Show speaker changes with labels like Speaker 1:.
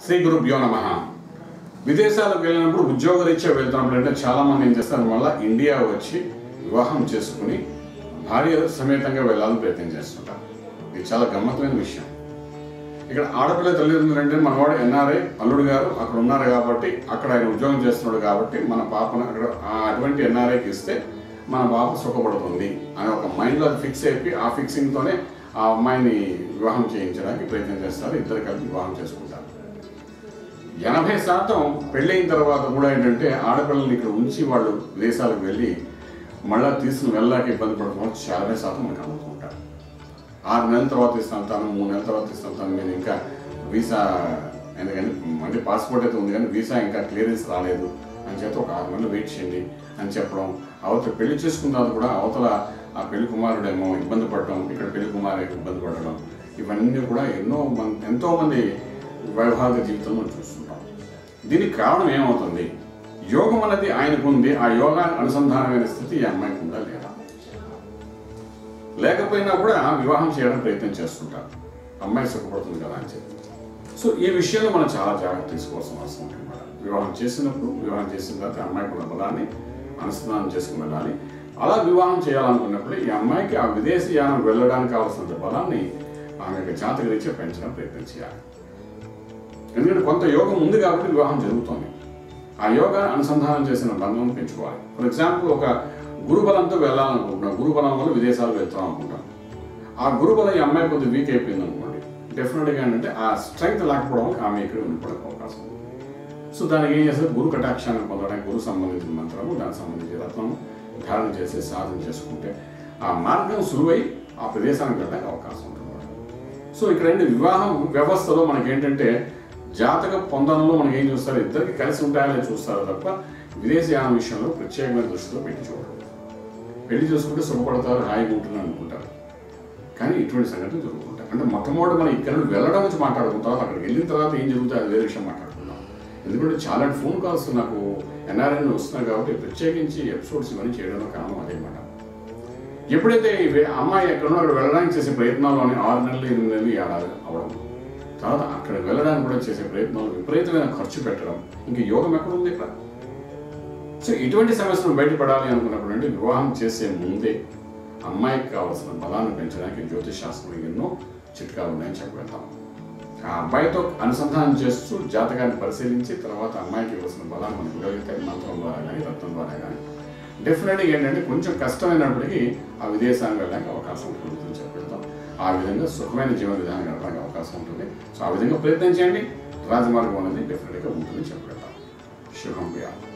Speaker 1: శ్రీ గురుభ్యో నమః. విదేశాలకు వెళ్ళినప్పుడు ఉద్యోగరీత్యా వెళ్తున్నప్పుడు అంటే చాలామంది ఏం చేస్తారు, మళ్ళీ ఇండియా వచ్చి వివాహం చేసుకుని భార్య సమేతంగా వెళ్ళాలని ప్రయత్నం చేస్తుంటారు. ఇది చాలా గమ్మత్తమైన విషయం. ఇక్కడ ఆడపిల్ల తల్లిదండ్రులు అంటే మనవాడు ఎన్ఆర్ఐ అల్లుడు గారు అక్కడ ఉన్నారు కాబట్టి, అక్కడ ఆయన ఉద్యోగం చేస్తున్నాడు కాబట్టి మన పాపను అక్కడ అటువంటి ఎన్ఆర్ఐకి ఇస్తే మన పాప సుఖపడుతుంది అని ఒక మైండ్లో అది ఫిక్స్ అయిపోయి ఆ ఫిక్సింగ్తోనే ఆ అమ్మాయిని వివాహం చేయించడానికి ప్రయత్నం చేస్తారు. ఇద్దరు కలిపి వివాహం చేసుకుంటారు. 80% పెళ్ళైన తర్వాత కూడా ఏంటంటే ఆడపిల్లల్ని ఇక్కడ ఉంచి వాళ్ళు విదేశాలకు వెళ్ళి మళ్ళీ తీసుకుని వెళ్ళాక ఇబ్బంది పడుతున్న 50% మనకు అమ్ముతుంటారు. 6 నెలల తర్వాత ఇస్తాను, 3 నెలల తర్వాత ఇస్తాను, నేను ఇంకా వీసా ఎందుకని అంటే పాస్పోర్ట్ అయితే ఉంది కానీ వీసా ఇంకా క్లియరెన్స్ రాలేదు అని చేత ఒక 6 నెలలు వెయిట్ చేయండి అని చెప్పడం. అవతల పెళ్లి చేసుకున్న తర్వాత కూడా అవతల ఆ పెళ్లి కుమారుడేమో ఇబ్బంది పడడం, ఇక్కడ పెళ్లి కుమారు ఇబ్బంది పడడం, ఇవన్నీ కూడా ఎంతోమంది వైవాహిక జీవితంలో మనం చూస్తుంటాం. దీనికి కారణం ఏమవుతుంది? యోగం అనేది ఆయనకు ఉంది, ఆ యోగానికి అనుసంధానమైన స్థితి ఈ అమ్మాయికి ఉందా లేదా? లేకపోయినా కూడా వివాహం చేయడానికి ప్రయత్నం చేస్తుంటారు, అమ్మాయి సుఖపడుతుంది కదా అని చెప్పి. సో ఈ విషయంలో మనం చాలా జాగ్రత్త తీసుకోవాల్సిన అవసరం అనమాట. వివాహం చేసినప్పుడు, వివాహం చేసిన తర్వాత అమ్మాయికి ఉన్న బలాన్ని అనుసంధానం చేసుకుని వెళ్ళాలి. అలా వివాహం చేయాలనుకున్నప్పుడు ఈ అమ్మాయికి ఆ విదేశీయానం వెళ్ళడానికి కావాల్సిన బలాన్ని ఆమె యొక్క జాతక రీత్యా పెంచడానికి ప్రయత్నం చేయాలి. ఎందుకంటే కొంత యోగం ఉంది కాబట్టి వివాహం జరుగుతుంది. ఆ యోగాన్ని అనుసంధానం చేసిన బంధం పెంచుకోవాలి. ఫర్ ఎగ్జాంపుల్, ఒక గురుబలంతో వెళ్ళాలనుకుంటున్నాం, గురుబలం వల్ల విదేశాలు వెళ్తాం అనుకుంటాం. ఆ గురుబలం ఈ అమ్మాయి కొద్దిగా వీక్ అయిపోయింది అనుకోండి, డెఫినెట్గా ఏంటంటే ఆ స్ట్రెంగ్త్ లేకపోవడం ఆమె ఇక్కడ ఉండిపోవడానికి అవకాశం ఉంది. సో దానికి ఏం చేస్తారు, గురు కటాక్షాన్ని పొందడానికి గురు సంబంధించిన మంత్రము, దానికి సంబంధించిన రత్నము ధారణ చేసి సాధన చేసుకుంటే ఆ మార్గం సులువై ఆ ప్రదేశానికి వెళ్ళడానికి అవకాశం ఉంటుంది. సో ఇక్కడ ఏంటి, వివాహం వ్యవస్థలో మనకేంటంటే జాతక పొందడంలో మనకి ఏం చూస్తారు, ఇద్దరికి కలిసి ఉంటాయని చూస్తారు తప్ప విదేశీయాన విషయంలో ప్రత్యేకమైన దృష్టిలో పెట్టి చూడరు. పెళ్లి చేసుకుంటే సుఖపడతారు, హాయిగా ఉంటున్నారు అనుకుంటారు, కానీ ఇటువంటి సంగతులు జరుగుతుంటాయి. అంటే మొట్టమొదటి మనం ఇక్కడ వెళ్ళడం నుంచి మాట్లాడుకుంటాం, అక్కడికి వెళ్ళిన తర్వాత ఏం జరుగుతుంది అది వేరే విషయం మాట్లాడుకుంటాం. ఎందుకంటే చాలా ఫోన్ కాల్స్ నాకు ఎన్ఆర్ఐ వస్తున్నాయి కాబట్టి ప్రత్యేకించి ఎపిసోడ్స్ ఇవన్నీ చేయడంలో కారణం అదేమాట. ఎప్పుడైతే అమ్మాయి ఎక్కడో అక్కడ వెళ్ళడానికి చేసే ప్రయత్నాల్లోనే 6 నెలలు 8 నెలలు ఏడాది అవడం, తర్వాత అక్కడ వెళ్ళడానికి కూడా చేసే ప్రయత్నాలు విపరీతమైన ఖర్చు పెట్టడం, ఇంకా యోగం ఎక్కడ ఉంది ఇక్కడ? సో ఇటువంటి సమస్యలు బయటపడాలి అనుకున్నప్పుడు అంటే వివాహం చేసే ముందే అమ్మాయికి కావాల్సిన బలాన్ని పెంచడానికి జ్యోతిష్ శాస్త్రంలో ఎన్నో చిట్కాలు ఉన్నాయని చెప్పి వెళ్తాం. ఆ అబ్బాయితో అనుసంధానం చేస్తూ జాతకాన్ని పరిశీలించి తర్వాత అమ్మాయికి ఇవ్వాల్సిన బలాన్ని మనకు ఇవ్వగలిగితే మంత్రం ద్వారా కానీ రత్నం ద్వారా కానీ డెఫినెట్గా ఏంటంటే కొంచెం కష్టమైనప్పటికీ ఆ విదేశానికి వెళ్ళడానికి అవకాశం ఉంటుందని చెప్పి వెళ్తాం. ఆ విధంగా సుఖమైన జీవన విధానం గడపడానికి అవకాశం ఉంటుంది. సో ఆ విధంగా ప్రయత్నం చేయండి, రాజమార్గం అనేది డెఫినెట్గా ఉంటుందని చెప్పగలుగుతాం. శుభం వ్యాధి.